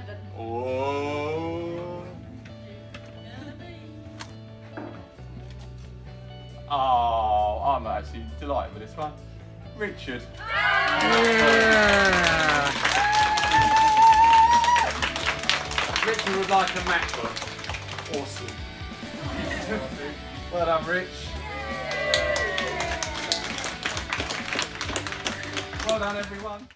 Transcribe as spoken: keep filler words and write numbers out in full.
eleven. Oh. Oh, I'm actually delighted with this one. Richard. Yeah. Richard would like a MacBook. Awesome. Well done, Rich. Well done, everyone.